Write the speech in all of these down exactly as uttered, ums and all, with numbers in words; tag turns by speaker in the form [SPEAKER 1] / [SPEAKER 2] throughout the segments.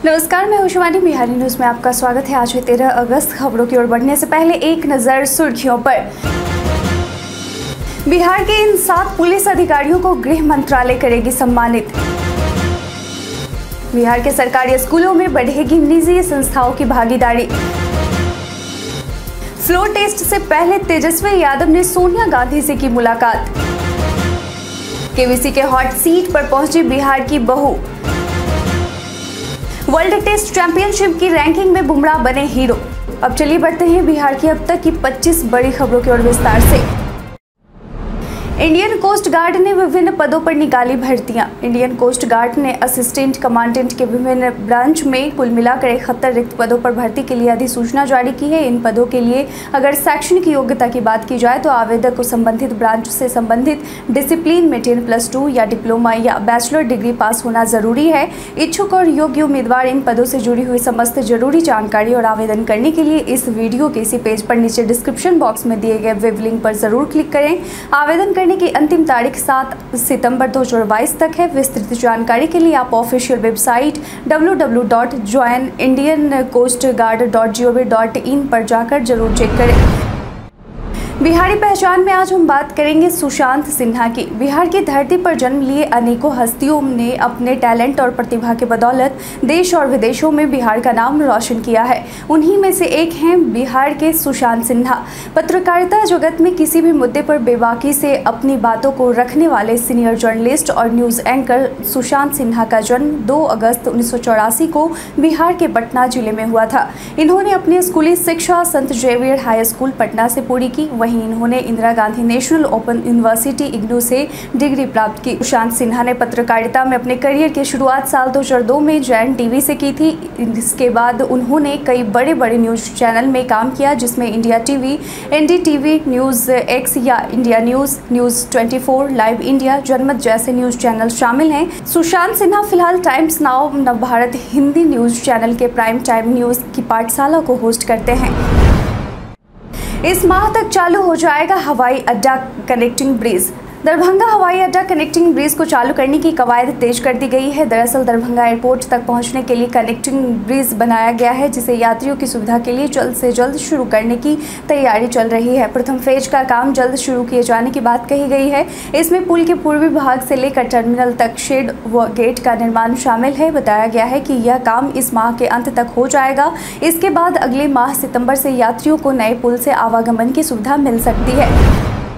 [SPEAKER 1] नमस्कार, मैं शिवानी। बिहारी न्यूज में आपका स्वागत है। आज है तेरह अगस्त। खबरों की ओर बढ़ने से पहले एक नजर सुर्खियों पर। बिहार के इन सात पुलिस अधिकारियों को गृह मंत्रालय करेगी सम्मानित। बिहार के सरकारी स्कूलों में बढ़ेगी निजी संस्थाओं की भागीदारी। फ्लोर टेस्ट से पहले तेजस्वी यादव ने सोनिया गांधी से की मुलाकात। केवीसी के हॉट सीट पर पहुंची बिहार की बहू। वर्ल्ड टेस्ट चैंपियनशिप की रैंकिंग में बुमराह बने हीरो। अब चलिए बढ़ते हैं बिहार की अब तक की पच्चीस बड़ी खबरों की ओर विस्तार से। इंडियन कोस्ट गार्ड ने विभिन्न पदों पर निकाली भर्तियां। इंडियन कोस्ट गार्ड ने असिस्टेंट कमांडेंट के विभिन्न ब्रांच में कुल मिलाकर इकहत्तर रिक्त पदों पर भर्ती के लिए अधिसूचना जारी की है। इन पदों के लिए अगर शैक्षणिक योग्यता की बात की जाए तो आवेदक को संबंधित ब्रांच से संबंधित डिसिप्लिन में टेन प्लस टू या डिप्लोमा या बैचलर डिग्री पास होना जरूरी है। इच्छुक और योग्य उम्मीदवार इन पदों से जुड़ी हुई समस्त जरूरी जानकारी और आवेदन करने के लिए इस वीडियो के इसी पेज पर नीचे डिस्क्रिप्शन बॉक्स में दिए गए वेब लिंक पर जरूर क्लिक करें। आवेदन करने की अंतिम तारीख सात सितंबर दो हज़ार बाईस तक है। विस्तृत जानकारी के लिए आप official website W W W dot join Indian Coast Guard dot G O V dot in पर जाकर जरूर चेक करें। बिहारी पहचान में आज हम बात करेंगे सुशांत सिन्हा की। बिहार की धरती पर जन्म लिए अनेकों हस्तियों ने अपने टैलेंट और प्रतिभा के बदौलत देश और विदेशों में बिहार का नाम रोशन किया है। उन्हीं में से एक हैं बिहार के सुशांत सिन्हा। पत्रकारिता जगत में किसी भी मुद्दे पर बेबाकी से अपनी बातों को रखने वाले सीनियर जर्नलिस्ट और न्यूज़ एंकर सुशांत सिन्हा का जन्म दो अगस्त उन्नीस सौ चौरासी को बिहार के पटना जिले में हुआ था। इन्होंने अपनी स्कूली शिक्षा संत जेवियर हाई स्कूल पटना से पूरी की। वहीं इन्होंने Indira Gandhi National Open University IGNOU से डिग्री प्राप्त की। सुशांत सिन्हा ने पत्रकारिता में अपने करियर की शुरुआत साल दो हज़ार दो में जैन टीवी से की थी। इसके बाद उन्होंने कई बड़े बड़े न्यूज चैनल में काम किया, जिसमें India TV, NDTV, news X या इंडिया न्यूज, न्यूज चौबीस, लाइव इंडिया, जनमत जैसे न्यूज चैनल शामिल हैं। सुशांत सिन्हा फिलहाल Times Now Navbharat Hindi news channel के प्राइम टाइम न्यूज की पाठशाला को होस्ट करते हैं। इस माह तक चालू हो जाएगा हवाई अड्डा कनेक्टिंग ब्रिज। दरभंगा हवाई अड्डा कनेक्टिंग ब्रिज को चालू करने की कवायद तेज कर दी गई है। दरअसल दरभंगा एयरपोर्ट तक पहुंचने के लिए कनेक्टिंग ब्रिज बनाया गया है, जिसे यात्रियों की सुविधा के लिए जल्द से जल्द शुरू करने की तैयारी चल रही है। प्रथम फेज का काम जल्द शुरू किए जाने की बात कही गई है। इसमें पुल के पूर्वी भाग से लेकर टर्मिनल तक शेड व गेट का निर्माण शामिल है। बताया गया है कि यह काम इस माह के अंत तक हो जाएगा। इसके बाद अगले माह सितंबर से यात्रियों को नए पुल से आवागमन की सुविधा मिल सकती है।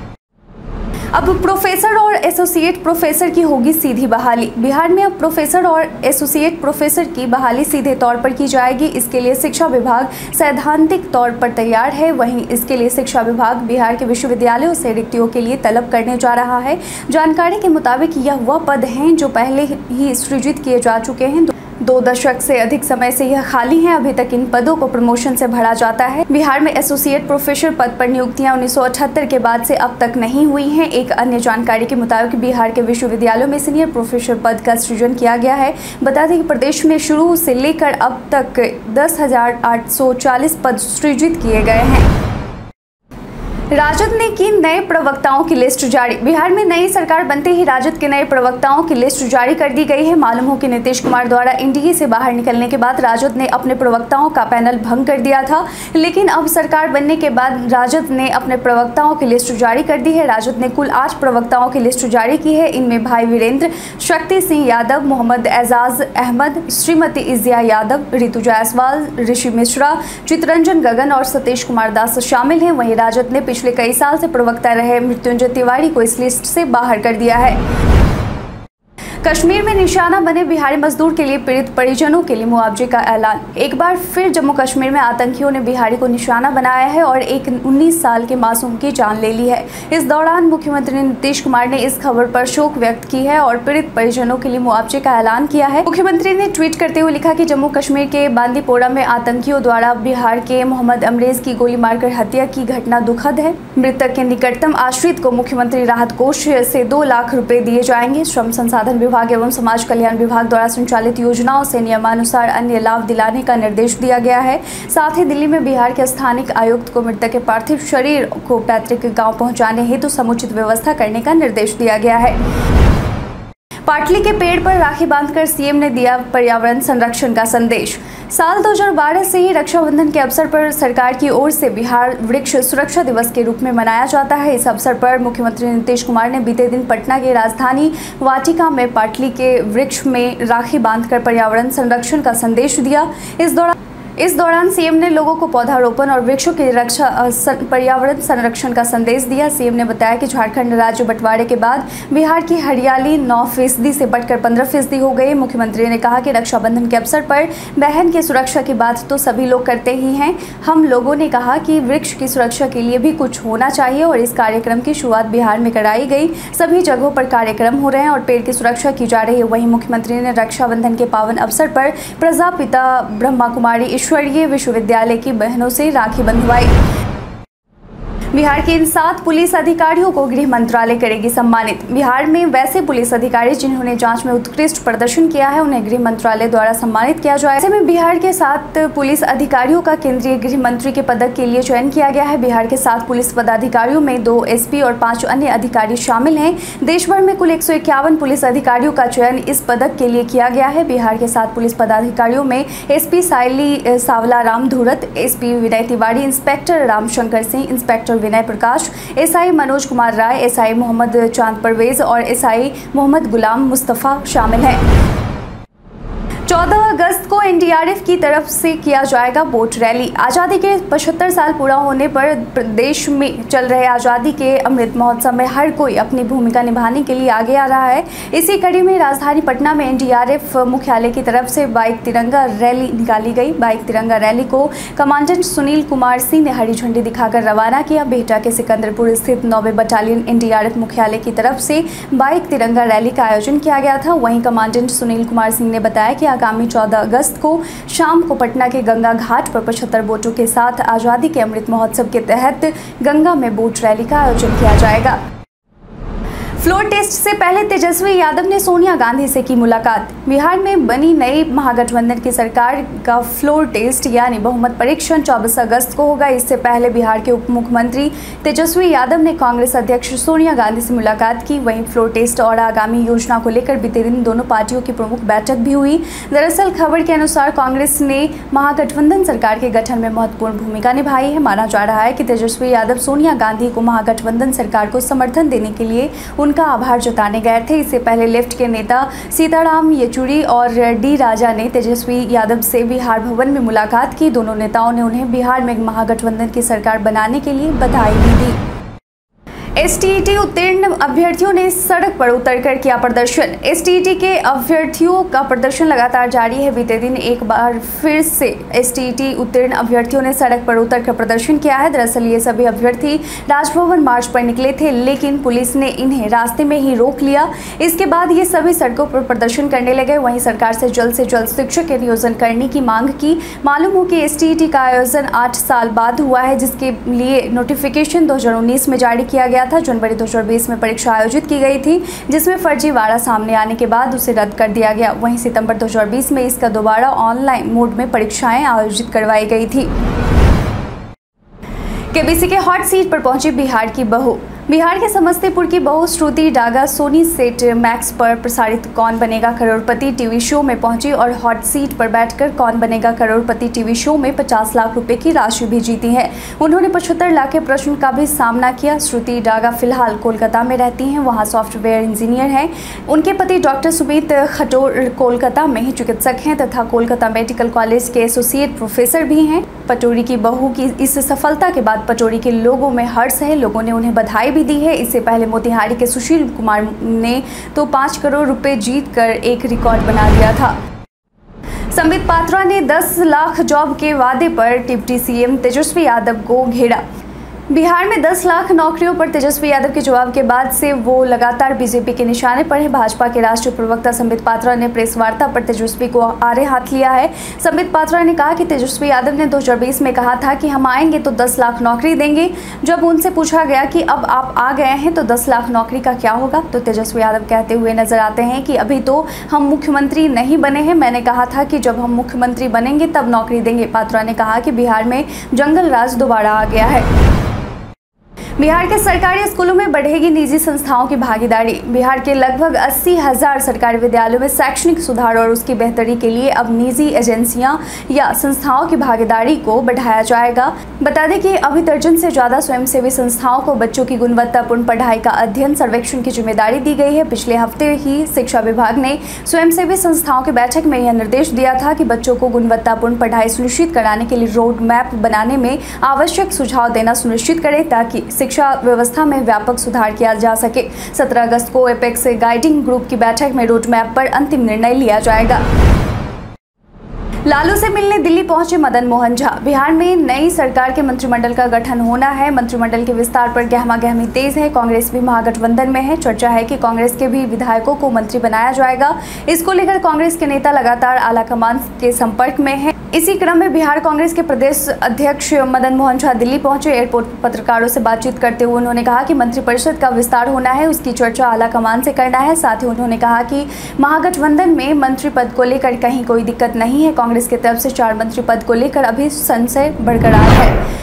[SPEAKER 1] अब प्रोफेसर और एसोसिएट प्रोफेसर की होगी सीधी बहाली। बिहार में अब प्रोफेसर और एसोसिएट प्रोफेसर की बहाली सीधे तौर पर की जाएगी। इसके लिए शिक्षा विभाग सैद्धांतिक तौर पर तैयार है। वहीं इसके लिए शिक्षा विभाग बिहार के विश्वविद्यालयों से रिक्तियों के लिए तलब करने जा रहा है। जानकारी के मुताबिक यह वह पद हैं जो पहले ही सृजित किए जा चुके हैं। दो दशक से अधिक समय से यह खाली हैं। अभी तक इन पदों को प्रमोशन से भरा जाता है। बिहार में एसोसिएट प्रोफेसर पद पर नियुक्तियां उन्नीस सौ अठहत्तर के बाद से अब तक नहीं हुई हैं। एक अन्य जानकारी के मुताबिक बिहार के विश्वविद्यालयों में सीनियर प्रोफेसर पद का सृजन किया गया है। बता दें कि प्रदेश में शुरू से लेकर अब तक दस हजार आठ सौ चालीस पद सृजित किए गए हैं। राजद ने की नए प्रवक्ताओं की लिस्ट जारी। बिहार में नई सरकार बनते ही राजद के नए प्रवक्ताओं की लिस्ट जारी कर दी गई है। मालूम हो कि नीतीश कुमार द्वारा एनडीए से बाहर निकलने के बाद राजद ने अपने प्रवक्ताओं का पैनल भंग कर दिया था, लेकिन अब सरकार बनने के बाद राजद ने अपने प्रवक्ताओं की लिस्ट जारी कर दी है। राजद ने कुल आठ प्रवक्ताओं की लिस्ट जारी की है। इनमें भाई वीरेंद्र, शक्ति सिंह यादव, मोहम्मद एजाज अहमद, श्रीमती इजिया यादव, रितु जायसवाल, ऋषि मिश्रा, चितरंजन गगन और सतीश कुमार दास शामिल हैं। वहीं राजद ने पिछले कई साल से प्रवक्ता रहे मृत्युंजय तिवारी को इस लिस्ट से बाहर कर दिया है। कश्मीर में निशाना बने बिहारी मजदूर के लिए पीड़ित परिजनों के लिए मुआवजे का ऐलान। एक बार फिर जम्मू कश्मीर में आतंकियों ने बिहारी को निशाना बनाया है और एक उन्नीस साल के मासूम की जान ले ली है। इस दौरान मुख्यमंत्री नीतीश कुमार ने इस खबर पर शोक व्यक्त की है और पीड़ित परिजनों के लिए मुआवजे का ऐलान किया है। मुख्यमंत्री ने ट्वीट करते हुए लिखा कि जम्मू कश्मीर के बांदीपोरा में आतंकियों द्वारा बिहार के मोहम्मद अमरेज की गोली मारकर हत्या की घटना दुखद है। मृतक के निकटतम आश्रित को मुख्यमंत्री राहत कोष से दो लाख रुपए दिए जाएंगे। श्रम संसाधन विभाग एवं समाज कल्याण विभाग द्वारा संचालित योजनाओं से नियमानुसार अन्य लाभ दिलाने का निर्देश दिया गया है। साथ ही दिल्ली में बिहार के स्थानिक आयुक्त को मृतक के पार्थिव शरीर को पैतृक गांव पहुंचाने हेतु समुचित व्यवस्था करने का निर्देश दिया गया है। पाटली के पेड़ पर राखी बांधकर सीएम ने दिया पर्यावरण संरक्षण का संदेश। साल दो हज़ार बारह से ही रक्षाबंधन के अवसर पर सरकार की ओर से बिहार वृक्ष सुरक्षा दिवस के रूप में मनाया जाता है। इस अवसर पर मुख्यमंत्री नीतीश कुमार ने बीते दिन पटना के राजधानी वाटिका में पाटली के वृक्ष में राखी बांधकर पर्यावरण संरक्षण का संदेश दिया। इस दौरान इस दौरान सीएम ने लोगों को पौधारोपण और वृक्षों की रक्षा पर्यावरण संरक्षण का संदेश दिया। सीएम ने बताया कि झारखंड राज्य बंटवारे के बाद बिहार की हरियाली नौ फीसदी से बढ़कर पंद्रह फीसदी हो गई। मुख्यमंत्री ने कहा कि रक्षाबंधन के अवसर पर बहन की सुरक्षा की बात तो सभी लोग करते ही हैं। हम लोगों ने कहा कि वृक्ष की सुरक्षा के लिए भी कुछ होना चाहिए और इस कार्यक्रम की शुरुआत बिहार में कराई गई। सभी जगहों पर कार्यक्रम हो रहे हैं और पेड़ की सुरक्षा की जा रही है। वहीं मुख्यमंत्री ने रक्षाबंधन के पावन अवसर पर प्रजापिता ब्रह्मा कुमारी ईश्वरीय विश्वविद्यालय की बहनों से राखी बंधवाई। बिहार के इन सात पुलिस अधिकारियों को गृह मंत्रालय करेगी सम्मानित। बिहार में वैसे पुलिस अधिकारी जिन्होंने जांच में उत्कृष्ट प्रदर्शन किया है उन्हें गृह मंत्रालय द्वारा सम्मानित किया जाएगा। ऐसे में बिहार के सात पुलिस अधिकारियों का केंद्रीय गृह मंत्री के पदक के लिए चयन किया गया है। बिहार के सात पुलिस पदाधिकारियों में दो एसपी और पांच अन्य अधिकारी शामिल हैं। देश भर में कुल एक सौ इक्यावन पुलिस अधिकारियों का चयन इस पदक के लिए किया गया है। बिहार के सात पुलिस पदाधिकारियों में SP Saili Sawla Ram Dhurat, SP Vinay Tiwari, inspector Ramshankar Singh, inspector Vinay Prakash, SI Manoj Kumar Rai, SI Mohammad Chand Parvez और एसआई मोहम्मद गुलाम मुस्तफा शामिल हैं। चौदह अगस्त को एनडीआरएफ की तरफ से किया जाएगा बोट रैली। आज़ादी के पचहत्तर साल पूरा होने पर प्रदेश में चल रहे आज़ादी के अमृत महोत्सव में हर कोई अपनी भूमिका निभाने के लिए आगे आ रहा है। इसी कड़ी में राजधानी पटना में एनडीआरएफ मुख्यालय की तरफ से बाइक तिरंगा रैली निकाली गई। बाइक तिरंगा रैली को कमांडेंट सुनील कुमार सिंह ने हरी झंडी दिखाकर रवाना किया। बिहटा के सिकंदरपुर स्थित नौवे बटालियन एनडीआरएफ मुख्यालय की तरफ से बाइक तिरंगा रैली का आयोजन किया गया था। वहीं कमांडेंट सुनील कुमार सिंह ने बताया कि आगामी चौदह अगस्त को शाम को पटना के गंगा घाट पर पचहत्तर बोटों के साथ आज़ादी के अमृत महोत्सव के तहत गंगा में बोट रैली का आयोजन किया जाएगा। फ्लोर टेस्ट से पहले तेजस्वी यादव ने सोनिया गांधी से की मुलाकात। बिहार में बनी नई महागठबंधन की सरकार का फ्लोर टेस्ट यानी बहुमत परीक्षण चौबीस अगस्त को होगा। इससे पहले बिहार के उप मुख्यमंत्री तेजस्वी यादव ने कांग्रेस अध्यक्ष सोनिया गांधी से मुलाकात की। वहीं फ्लोर टेस्ट और आगामी योजना को लेकर बीते दिन दोनों पार्टियों की प्रमुख बैठक भी हुई। दरअसल खबर के अनुसार कांग्रेस ने महागठबंधन सरकार के गठन में महत्वपूर्ण भूमिका निभाई है। माना जा रहा है कि तेजस्वी यादव सोनिया गांधी को महागठबंधन सरकार को समर्थन देने के लिए का आभार जताने गए थे। इससे पहले लेफ्ट के नेता सीताराम येचुरी और डी राजा ने तेजस्वी यादव से बिहार भवन में मुलाकात की। दोनों नेताओं ने उन्हें बिहार में महागठबंधन की सरकार बनाने के लिए बधाई भी दी। एसटीईटी उत्तीर्ण अभ्यर्थियों ने सड़क पर उतरकर किया प्रदर्शन। एसटीईटी के अभ्यर्थियों का प्रदर्शन लगातार जारी है। बीते दिन एक बार फिर से एसटीईटी उत्तीर्ण अभ्यर्थियों ने सड़क पर उतरकर प्रदर्शन किया है। दरअसल ये सभी अभ्यर्थी राजभवन मार्च पर निकले थे, लेकिन पुलिस ने इन्हें रास्ते में ही रोक लिया। इसके बाद ये सभी सड़कों पर प्रदर्शन करने लगे। वहीं सरकार से जल्द से जल्द शिक्षक के नियोजन करने की मांग की। मालूम हो कि एसटीईटी का आयोजन आठ साल बाद हुआ है, जिसके लिए नोटिफिकेशन दो हजार उन्नीस में जारी किया गया था। जनवरी दो हजार बीस में परीक्षा आयोजित की गई थी, जिसमें फर्जीवाड़ा सामने आने के बाद उसे रद्द कर दिया गया। वहीं सितंबर दो हजार बीस में इसका दोबारा ऑनलाइन मोड में परीक्षाएं आयोजित करवाई गई थी। केबीसी के हॉट सीट पर पहुंची बिहार की बहू। बिहार के समस्तीपुर की बहू Shruti Daga Sony Set Max पर प्रसारित कौन बनेगा करोड़पति टीवी शो में पहुंची और हॉट सीट पर बैठकर कौन बनेगा करोड़पति टीवी शो में पचास लाख रुपए की राशि भी जीती है। उन्होंने पचहत्तर लाख के प्रश्न का भी सामना किया। श्रुति डागा फिलहाल कोलकाता में रहती हैं, वहां सॉफ्टवेयर इंजीनियर हैं। उनके पति डॉक्टर सुमित खटोर कोलकाता में ही चिकित्सक हैं तथा कोलकाता मेडिकल कॉलेज के एसोसिएट प्रोफेसर भी हैं। पटोरी की बहू की इस सफलता के बाद पटोरी के लोगों में हर्ष है। लोगों ने उन्हें बधाई भी दी है। इससे पहले मोतिहारी के सुशील कुमार ने तो पाँच करोड़ रुपए जीतकर एक रिकॉर्ड बना दिया था। संबित पात्रा ने दस लाख जॉब के वादे पर डिप्टी सीएम तेजस्वी यादव को घेरा। बिहार में दस लाख नौकरियों पर तेजस्वी यादव के जवाब के बाद से वो लगातार बीजेपी के निशाने पर है। भाजपा के राष्ट्रीय प्रवक्ता संबित पात्रा ने प्रेस वार्ता पर तेजस्वी को आड़े हाथ लिया है। संबित पात्रा ने कहा कि तेजस्वी यादव ने दो हजार बीस में कहा था कि हम आएंगे तो दस लाख नौकरी देंगे। जब उनसे पूछा गया कि अब आप आ गए हैं तो दस लाख नौकरी का क्या होगा, तो तेजस्वी यादव कहते हुए नजर आते हैं कि अभी तो हम मुख्यमंत्री नहीं बने हैं। मैंने कहा था कि जब हम मुख्यमंत्री बनेंगे तब नौकरी देंगे। पात्रा ने कहा कि बिहार में जंगल राज दोबारा आ गया है। बिहार के सरकारी स्कूलों में बढ़ेगी निजी संस्थाओं की भागीदारी। बिहार के लगभग अस्सी हजार सरकारी विद्यालयों में शैक्षणिक सुधार और उसकी बेहतरी के लिए अब निजी एजेंसियां या संस्थाओं की भागीदारी को बढ़ाया जाएगा। बता दें कि अभी दर्जन से ज्यादा स्वयंसेवी संस्थाओं को बच्चों की गुणवत्तापूर्ण पढ़ाई का अध्ययन सर्वेक्षण की जिम्मेदारी दी गई है। पिछले हफ्ते ही शिक्षा विभाग ने स्वयंसेवी संस्थाओं की बैठक में यह निर्देश दिया था कि बच्चों को गुणवत्तापूर्ण पढ़ाई सुनिश्चित कराने के लिए रोड मैप बनाने में आवश्यक सुझाव देना सुनिश्चित करे ताकि शिक्षा व्यवस्था में व्यापक सुधार किया जा सके। सत्रह अगस्त को एपेक्स गाइडिंग ग्रुप की बैठक में रोड मैप पर अंतिम निर्णय लिया जाएगा। लालू से मिलने दिल्ली पहुंचे मदन मोहन झा। बिहार में नई सरकार के मंत्रिमंडल का गठन होना है। मंत्रिमंडल के विस्तार पर गहमागहमी तेज है। कांग्रेस भी महागठबंधन में है। चर्चा है कि कांग्रेस के भी विधायकों को मंत्री बनाया जाएगा। इसको लेकर कांग्रेस के नेता लगातार आलाकमान के संपर्क में है। इसी क्रम में बिहार कांग्रेस के प्रदेश अध्यक्ष मदन मोहन झा दिल्ली पहुंचे। एयरपोर्ट पर पत्रकारों से बातचीत करते हुए उन्होंने कहा कि मंत्रिपरिषद का विस्तार होना है, उसकी चर्चा आलाकमान से करना है। साथ ही उन्होंने कहा कि महागठबंधन में मंत्री पद को लेकर कहीं कोई दिक्कत नहीं है। कांग्रेस की तरफ से चार मंत्री पद को लेकर अभी संशय बरकरार है।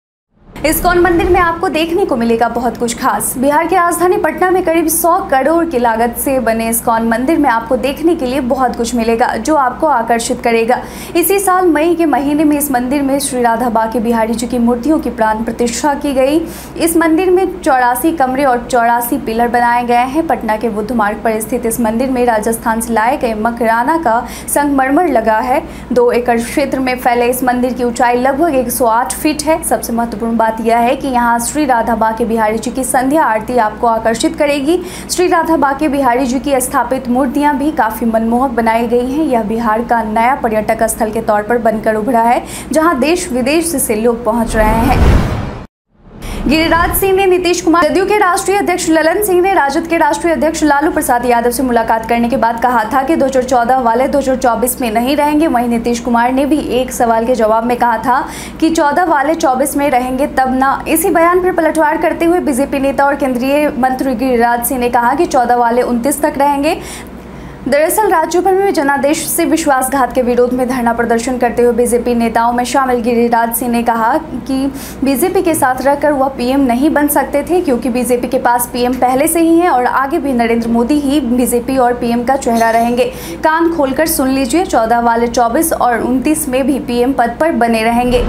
[SPEAKER 1] इस्कॉन मंदिर में आपको देखने को मिलेगा बहुत कुछ खास। बिहार की राजधानी पटना में करीब सौ करोड़ की लागत से बने इस्कॉन मंदिर में आपको देखने के लिए बहुत कुछ मिलेगा जो आपको आकर्षित करेगा। इसी साल मई के महीने में इस मंदिर में श्री राधा बाके बिहारी जी की मूर्तियों की प्राण प्रतिष्ठा की गई। इस मंदिर में चौरासी कमरे और चौरासी पिलर बनाए गए हैं। पटना के बुद्ध मार्ग पर स्थित इस मंदिर में राजस्थान से लाए गए मकराना का संगमरमर लगा है। दो एकड़ क्षेत्र में फैले इस मंदिर की ऊंचाई लगभग एक सौ आठ फीट है। सबसे महत्वपूर्ण बात यह है कि यहाँ श्री राधा बाके बिहारी जी की संध्या आरती आपको आकर्षित करेगी। श्री राधा बाके बिहारी जी की स्थापित मूर्तियां भी काफी मनमोहक बनाई गई हैं। यह बिहार का नया पर्यटक स्थल के तौर पर बनकर उभरा है, जहां देश विदेश से लोग पहुंच रहे हैं। गिरिराज सिंह ने नीतीश कुमार, जदयू के राष्ट्रीय अध्यक्ष ललन सिंह ने राजद के राष्ट्रीय अध्यक्ष लालू प्रसाद यादव से मुलाकात करने के बाद कहा था कि दो हज़ार चौदह वाले दो हज़ार चौबीस में नहीं रहेंगे। वहीं नीतीश कुमार ने भी एक सवाल के जवाब में कहा था कि चौदह वाले चौबीस में रहेंगे तब ना। इसी बयान पर पलटवार करते हुए बीजेपी नेता और केंद्रीय मंत्री गिरिराज सिंह ने कहा कि चौदह वाले उनतीस तक रहेंगे। दरअसल राज्य भर में जनादेश से विश्वासघात के विरोध में धरना प्रदर्शन करते हुए बीजेपी नेताओं में शामिल गिरिराज सिंह ने कहा कि बीजेपी के साथ रहकर वह पीएम नहीं बन सकते थे, क्योंकि बीजेपी के पास पीएम पहले से ही है और आगे भी नरेंद्र मोदी ही बीजेपी और पीएम का चेहरा रहेंगे। कान खोलकर सुन लीजिए, चौदह वाले चौबीस और उनतीस में भी पीएम पद पर बने रहेंगे।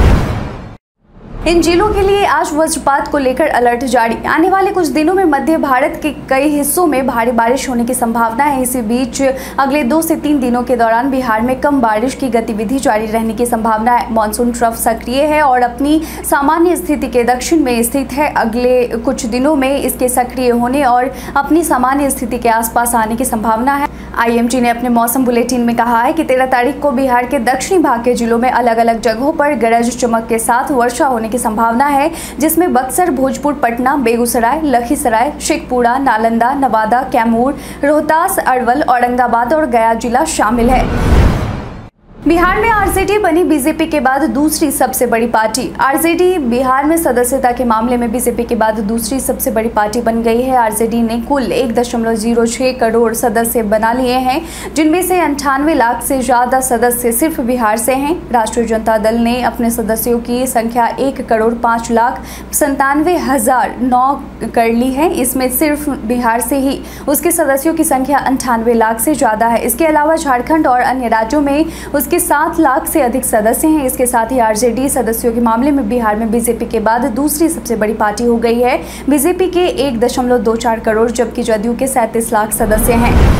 [SPEAKER 1] इन जिलों के लिए आज वज्रपात को लेकर अलर्ट जारी। आने वाले कुछ दिनों में मध्य भारत के कई हिस्सों में भारी बारिश होने की संभावना है। इसी बीच अगले दो से तीन दिनों के दौरान बिहार में कम बारिश की गतिविधि जारी रहने की संभावना है। मानसून ट्रफ सक्रिय है और अपनी सामान्य स्थिति के दक्षिण में स्थित है। अगले कुछ दिनों में इसके सक्रिय होने और अपनी सामान्य स्थिति के आसपास आने की संभावना है। आईएमडी ने अपने मौसम बुलेटिन में कहा है कि तेरह तारीख को बिहार के दक्षिणी भाग के जिलों में अलग अलग जगहों पर गरज चमक के साथ वर्षा होने की संभावना है, जिसमें बक्सर, भोजपुर, पटना, बेगूसराय, लखीसराय, शेखपुरा, नालंदा, नवादा, कैमूर, रोहतास, अरवल, औरंगाबाद और गया जिला शामिल है। बिहार में आरजेडी बनी बीजेपी के बाद दूसरी सबसे बड़ी पार्टी। आरजेडी बिहार में सदस्यता के मामले में बीजेपी के बाद दूसरी सबसे बड़ी पार्टी बन गई है। आरजेडी ने कुल एक दशमलव जीरो छह करोड़ सदस्य बना लिए हैं, जिनमें से अंठानवे लाख से ज्यादा सदस्य सिर्फ बिहार से हैं। राष्ट्रीय जनता दल ने अपने सदस्यों की संख्या एक करोड़ पाँच लाख संतानवे हजार नौ कर ली है। इसमें सिर्फ बिहार से ही उसके सदस्यों की संख्या अंठानवे लाख से ज्यादा है। इसके अलावा झारखंड और अन्य राज्यों में उसके सात लाख से अधिक सदस्य हैं। इसके साथ ही आरजेडी सदस्यों के मामले में बिहार में बीजेपी के बाद दूसरी सबसे बड़ी पार्टी हो गई है। बीजेपी के एक दशमलव दो चार करोड़ जबकि जदयू के सैंतीस लाख सदस्य हैं।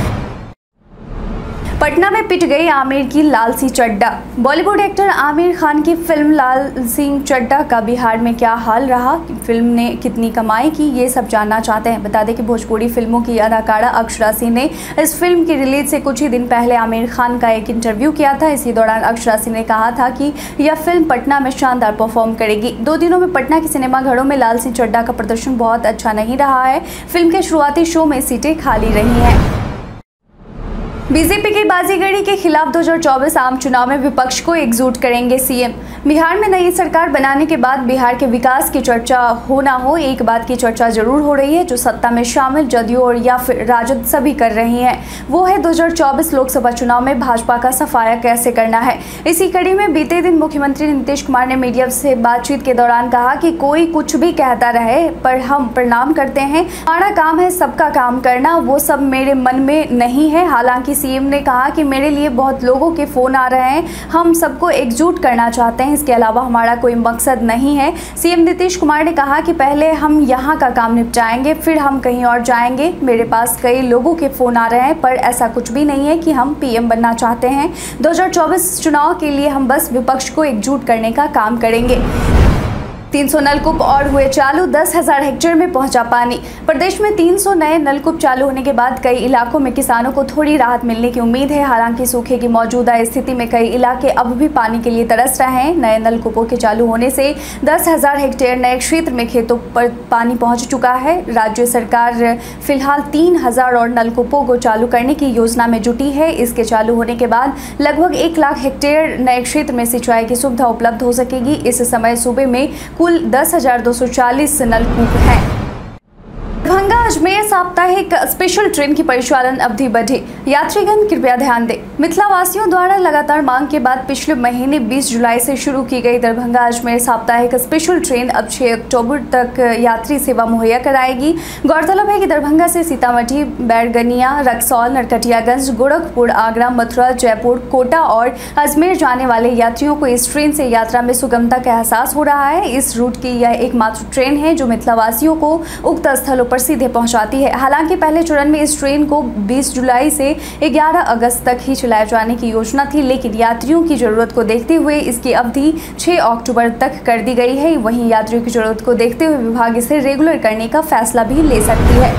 [SPEAKER 1] पटना में पिट गई आमिर की लाल सिंह चड्ढा। बॉलीवुड एक्टर आमिर खान की फिल्म लाल सिंह चड्ढा का बिहार में क्या हाल रहा, फिल्म ने कितनी कमाई की, ये सब जानना चाहते हैं। बता दें कि भोजपुरी फिल्मों की अदाकारा अक्षरा सिंह ने इस फिल्म की रिलीज से कुछ ही दिन पहले आमिर खान का एक इंटरव्यू किया था। इसी दौरान अक्षरा सिंह ने कहा था कि यह फिल्म पटना में शानदार परफॉर्म करेगी। दो दिनों में पटना के सिनेमाघरों में लाल सिंह चड्ढा का प्रदर्शन बहुत अच्छा नहीं रहा है। फिल्म के शुरुआती शो में सीटें खाली रही हैं। बीजेपी की बाजीगरी के खिलाफ दो हज़ार चौबीस आम चुनाव में विपक्ष को एकजुट करेंगे सीएम। बिहार में नई सरकार बनाने के बाद बिहार के विकास की चर्चा हो ना हो, एक बात की चर्चा जरूर हो रही है जो सत्ता में शामिल जदयू और या फिर राजद सभी कर रही हैं, वो है दो हज़ार चौबीस लोकसभा चुनाव में भाजपा का सफाया कैसे करना है। इसी कड़ी में बीते दिन मुख्यमंत्री नीतीश कुमार ने मीडिया से बातचीत के दौरान कहा कि कोई कुछ भी कहता रहे पर हम प्रणाम करते हैं, हमारा काम है सबका काम करना, वो सब मेरे मन में नहीं है। हालांकि सीएम ने कहा कि मेरे लिए बहुत लोगों के फोन आ रहे हैं, हम सबको एकजुट करना चाहते हैं, इसके अलावा हमारा कोई मकसद नहीं है। सीएम नीतीश कुमार ने कहा कि पहले हम यहाँ का काम निपटाएंगे फिर हम कहीं और जाएंगे। मेरे पास कई लोगों के फोन आ रहे हैं पर ऐसा कुछ भी नहीं है कि हम पीएम बनना चाहते हैं। दो हज़ार चौबीस चुनाव के लिए हम बस विपक्ष को एकजुट करने का काम करेंगे। तीन सौ नलकूप और हुए चालू, दस हजार हेक्टेयर में पहुंचा पानी। प्रदेश में तीन सौ नए नलकूप चालू होने के बाद कई इलाकों में किसानों को थोड़ी राहत मिलने की उम्मीद है। हालांकि सूखे की मौजूदा स्थिति में कई इलाके अब भी पानी के लिए तरस रहे हैं। नए नलकूपों के चालू होने से दस हजार हेक्टेयर नए क्षेत्र में खेतों पर पानी पहुंच चुका है। राज्य सरकार फिलहाल तीन हजार और नलकूपों को चालू करने की योजना में जुटी है। इसके चालू होने के बाद लगभग एक लाख हेक्टेयर नए क्षेत्र में सिंचाई की सुविधा उपलब्ध हो सकेगी। इस समय सूबे में कुल दस हजार दो सौ चालीस नलकूप हैं। दरभंगा अजमेर साप्ताहिक स्पेशल ट्रेन की परिचालन अवधि बढ़ी, यात्रीगण कृपया ध्यान दें। मिथिला वासियों द्वारा लगातार मांग के बाद पिछले महीने बीस जुलाई से शुरू की गई दरभंगा अजमेर साप्ताहिक स्पेशल ट्रेन अब छह अक्टूबर तक यात्री सेवा मुहैया कराएगी। गौरतलब है कि दरभंगा से सीतामढ़ी, बैरगनिया, रक्सौल, नरकटियागंज, गोरखपुर, आगरा, मथुरा, जयपुर, कोटा और अजमेर जाने वाले यात्रियों को इस ट्रेन से यात्रा में सुगमता का एहसास हो रहा है। इस रूट की यह एकमात्र ट्रेन है जो मिथिला वासियों को उक्त स्थलों पर सीधे पहुंचाती है। हालांकि पहले चरण में इस ट्रेन को बीस जुलाई से ग्यारह अगस्त तक ही चलाए जाने की योजना थी, लेकिन यात्रियों की जरूरत को देखते हुए इसकी अवधि छह अक्टूबर तक कर दी गई है। वहीं यात्रियों की जरूरत को देखते हुए विभाग इसे रेगुलर करने का फैसला भी ले सकती है।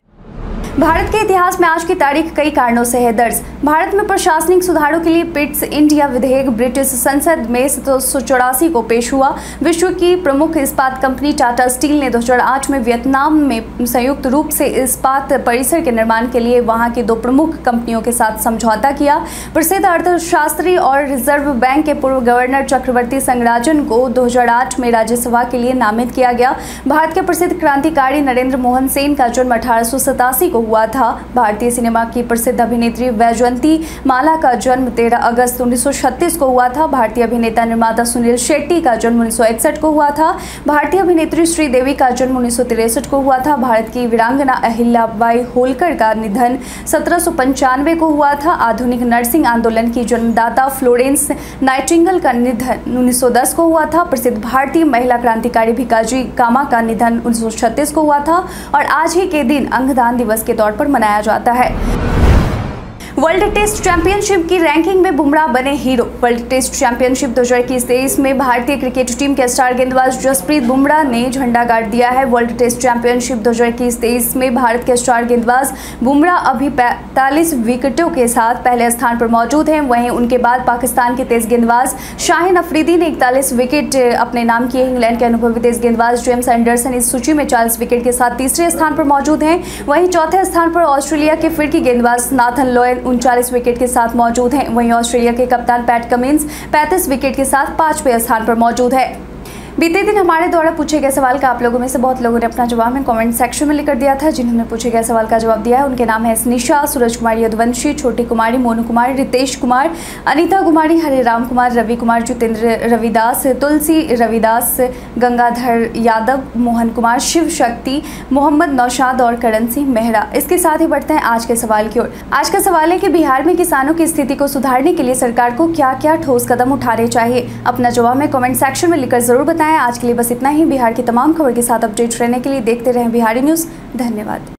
[SPEAKER 1] भारत के इतिहास में आज की तारीख कई कारणों से है दर्ज। भारत में प्रशासनिक सुधारों के लिए पिट्स इंडिया विधेयक ब्रिटिश संसद में सत्रह सौ चौरासी को पेश हुआ। विश्व की प्रमुख इस्पात कंपनी टाटा स्टील ने दो हज़ार आठ में वियतनाम में संयुक्त रूप से इस्पात परिसर के निर्माण के लिए वहां की दो प्रमुख कंपनियों के साथ समझौता किया। प्रसिद्ध अर्थशास्त्री और रिजर्व बैंक के पूर्व गवर्नर चक्रवर्ती संगराजन को दो हज़ार आठ में राज्यसभा के लिए नामित किया गया। भारत के प्रसिद्ध क्रांतिकारी नरेंद्र मोहन सेन का जन्म अठारह सौ सतासी को हुआ था। भारतीय सिनेमा की प्रसिद्ध अभिनेत्री वैजयंती माला का जन्म तेरह अगस्त उन्नीस सौ छत्तीस को हुआ था। भारतीय अभिनेता निर्माता सुनील शेट्टी का जन्म उन्नीस सौ इकसठ को हुआ था। भारतीय अभिनेत्री श्रीदेवी का जन्म उन्नीस सौ तिरसठ को हुआ था। भारत की वीरांगना अहिल्याबाई होलकर का निधन सत्रह सौ पंचानवे को हुआ था। आधुनिक नर्सिंग आंदोलन की जन्मदाता फ्लोरेंस नाइटिंगेल का निधन उन्नीस सौ दस को हुआ था। प्रसिद्ध भारतीय महिला क्रांतिकारी भिकाजी कामा का निधन उन्नीस सौ छत्तीस को हुआ था और आज ही के दिन अंगदान दिवस के तौर पर मनाया जाता है। वर्ल्ड टेस्ट चैंपियनशिप की रैंकिंग में बुमराह बने हीरो। वर्ल्ड टेस्ट चैंपियनशिप दो हज़ार इक्कीस में भारतीय क्रिकेट टीम के स्टार गेंदबाज जसप्रीत बुमराह ने झंडा गाड़ दिया है। वर्ल्ड टेस्ट चैंपियनशिप दो हज़ार इक्कीस में भारत के स्टार गेंदबाज बुमराह अभी पैंतालीस विकेटों के साथ पहले स्थान पर मौजूद हैं। वहीं उनके बाद पाकिस्तान के तेज गेंदबाज शाहिन अफरीदी ने इकतालीस विकेट अपने नाम किए। इंग्लैंड के अनुभवी तेज गेंदबाज जेम्स एंडरसन इस सूची में चालीस विकेट के साथ तीसरे स्थान पर मौजूद हैं। वहीं चौथे स्थान पर ऑस्ट्रेलिया के फिरकी गेंदबाज नाथन लॉयल उनचालीस विकेट के साथ मौजूद हैं। वहीं ऑस्ट्रेलिया के कप्तान पैट कमिंस पैंतीस विकेट के साथ पांचवें स्थान पर मौजूद है। बीते दिन हमारे द्वारा पूछे गए सवाल का आप लोगों में से बहुत लोगों ने अपना जवाब में कमेंट सेक्शन में लिखकर दिया था। जिन्होंने पूछे गए सवाल का जवाब दिया है उनके नाम है स्निशा, सूरज कुमारी यदुवंशी, छोटी कुमारी, मोनू कुमार, रितेश कुमार, अनीता कुमारी, हरे राम कुमार, रवि कुमार, जितेंद्र रविदास, तुलसी रविदास, गंगाधर यादव, मोहन कुमार, शिव शक्ति, मोहम्मद नौशाद और करण सिंह मेहरा। इसके साथ ही बढ़ते हैं आज के सवाल की ओर। आज का सवाल है कि बिहार में किसानों की स्थिति को सुधारने के लिए सरकार को क्या क्या ठोस कदम उठाने चाहिए। अपना जवाब में कमेंट सेक्शन में लिखकर जरूर बताएं। आज के लिए बस इतना ही। बिहार की तमाम खबर के साथ अपडेट रहने के लिए देखते रहें बिहारी न्यूज़। धन्यवाद।